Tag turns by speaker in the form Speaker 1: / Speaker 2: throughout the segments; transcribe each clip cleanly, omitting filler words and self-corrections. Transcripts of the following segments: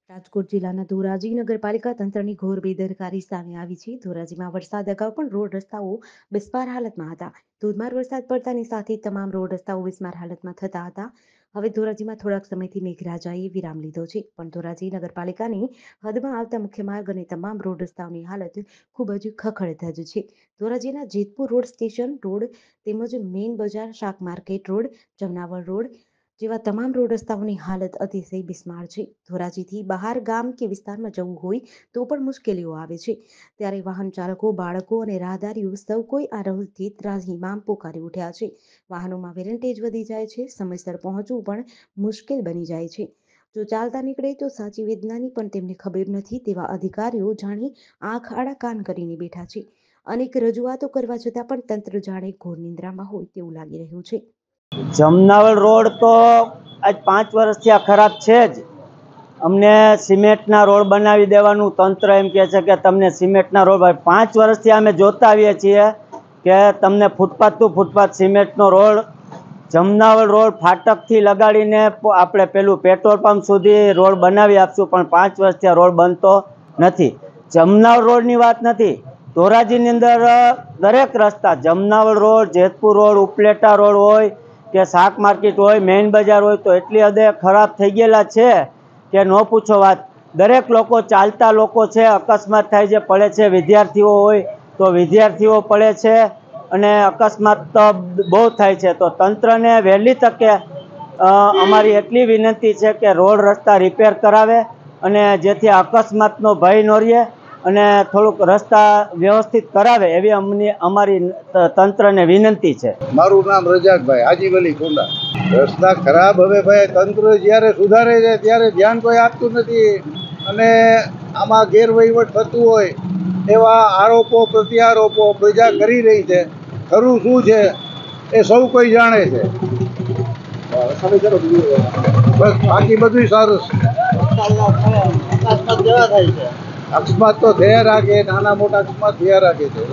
Speaker 1: રાજકોટ જિલ્લાના ધોરાજી નગરપાલિકા તંત્રની ઘોર બેદરકારી સામે આવી છે. ધોરાજીમાં વરસાદ અગાઉ પણ રોડ રસ્તાઓ બિસ્માર હાલતમાં હતા. ધોધમાર વરસાદ પડતાની સાથે તમામ રોડ રસ્તાઓ બિસ્માર હાલતમાં થતા હતા. હવે ધોરાજીમાં થોડાક સમયથી મેઘરાજાએ વિરામ લીધો છે, પણ ધોરાજી નગરપાલિકાની હદમાં આવતા મુખ્ય માર્ગ અને તમામ રોડ રસ્તાઓની હાલત ખૂબ જ ખખડધજ છે. ધોરાજીના જેતપુર રોડ, સ્ટેશન રોડ તેમજ મેઇન બજાર, શાક માર્કેટ રોડ, જમનાવળ રોડ જેવા તમામ રોડ રસ્તાઓની હાલત અતિશય બિસ્માર છે. ધોરાજીથી બહાર ગામ કે વિસ્તારમાં જવું હોય તો પણ મુશ્કેલીઓ આવે છે. ત્યારે વાહન ચાલકો, બાળકો અને રાહદારીઓ સૌ કોઈ આ રોડથી ત્રાહિમામ પોકારી ઉઠ્યા છે. વાહનોમાં વેરંટેજ વધી જાય છે, સમયસર પહોંચવું પણ મુશ્કેલ બની જાય છે. જો ચાલતા નીકળે તો સાચી વેદનાની પણ તેમને ખબર નથી તેવા અધિકારીઓ જાણે આંખ આડા કાન કરીને બેઠા છે. અનેક રજૂઆતો કરવા છતાં પણ તંત્ર જાણે ઘોર નિંદ્રામાં હોય તેવું લાગી રહ્યું છે.
Speaker 2: જમનાવળ રોડ તો આજ 5 વર્ષથી આ ખરાબ છે જ. અમને સિમેન્ટના રોડ બનાવી દેવાનું તંત્ર એમ કહે છે કે તમને સિમેન્ટના રોડ 5 વર્ષથી અમે જોતા આવીએ છીએ કે તમને ફૂટપાથ ટુ ફૂટપાથ સિમેન્ટનો રોડ, જમનાવળ રોડ ફાટકથી લગાડીને આપણે પેલું પેટ્રોલ પંપ સુધી રોડ બનાવી આપશું, પણ 5 વર્ષથી આ રોડ બનતો નથી. જમનાવળ રોડની વાત નથી, ધોરાજીની અંદર દરેક રસ્તા Jamnavad road, Jetpur road, Upleta road હોય કે શાક માર્કેટ હોય, મેઇન બજાર હોય તો એટલી હદે ખરાબ થઈ ગયેલા છે કે ન પૂછો વાત. દરેક લોકો, ચાલતા લોકો છે, અકસ્માત થાય છે, પડે છે. વિદ્યાર્થીઓ હોય તો વિદ્યાર્થીઓ પડે છે અને અકસ્માત તો બહુ થાય છે. તો તંત્રને વહેલી તકે અમારી એટલી વિનંતી છે કે રોડ રસ્તા રિપેર કરાવે અને જેથી અકસ્માતનો ભય ન રહે અને થોડુંક રસ્તા વ્યવસ્થિત કરાવે એવી અમારી તંત્રને વિનંતી છે.
Speaker 3: મારું નામ રજાકભાઈ હાજીવલી કુંડા. રસ્તા ખરાબ, હવે ભાઈ તંત્ર જ્યારે સુધારે છે ત્યારે ધ્યાન કોઈ આપતું નથી અને આમાં ગેરવહીવટ થતું હોય એવા આરોપો પ્રત્યારોપો પ્રજા કરી રહી છે. ખરું શું છે એ સૌ કોઈ જાણે છે. બસ બાકી બધું સારું છે. અકસ્માત તો થયા રાખે, નાના મોટા અકસ્માત થયા રાખે છે.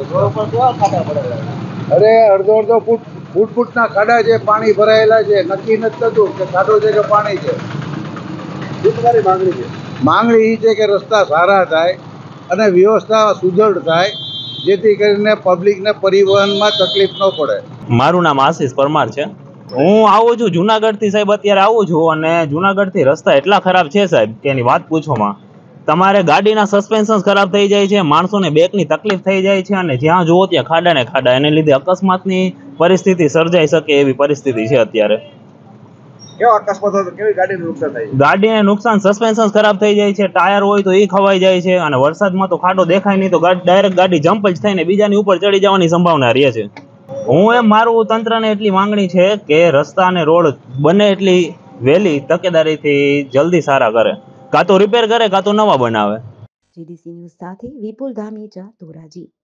Speaker 3: અરે અડધો ફૂટના ખાડા છે, પાણી ભરાયેલા છે, નક્કી નથી થતું કે ખાડો છે કે પાણી છે. શું તમારી માંગણી છે? માંગણી એ છે કે રસ્તા સારા થાય અને વ્યવસ્થા સુદૃઢ થાય, જેથી કરીને પબ્લિકને પરિવહનમાં તકલીફ ન પડે.
Speaker 4: મારું નામ આશીષ પરમાર છે. હું આવું છું જુનાગઢથી સાહેબ, અત્યારે આવું છું અને જુનાગઢથી રસ્તા એટલા ખરાબ છે સાહેબ કે એની વાત પૂછોમાં. તમારે ગાડીના સસ્પેન્શન ખરાબ થઈ જાય છે, માણસોને બેકની તકલીફ થઈ જાય છે અને જ્યાં જુઓ ત્યાં ખાડા ને ખાડા. એને લીધે અકસ્માતની પરિસ્થિતિ સર્જાઈ શકે એવી પરિસ્થિતિ છે અત્યારે.
Speaker 3: કેવો અકસ્માત હતો? કેવી ગાડીને નુકસાન થાય?
Speaker 4: ગાડીને નુકસાન, સસ્પેન્શન ખરાબ થઈ જાય છે, ટાયર હોય તો એ ખવાઈ જાય છે અને વરસાદમાં તો ખાડો દેખાય નહીં તો ડાયરેક્ટ ગાડી જમ્પ જ થઈને બીજાની ઉપર ચડી જવાની સંભાવના રહે છે. હું એમ મારું તંત્રને એટલી માંગણી છે કે રસ્તા અને રોડ બને એટલી વહેલી તકેદારીથી જલ્દી સારા કરે, કાં તો રિપેર કરે કાં તો નવા બનાવે.
Speaker 1: GDC ન્યૂઝ સાથે વિપુલ ધામેચા, ધોરાજી.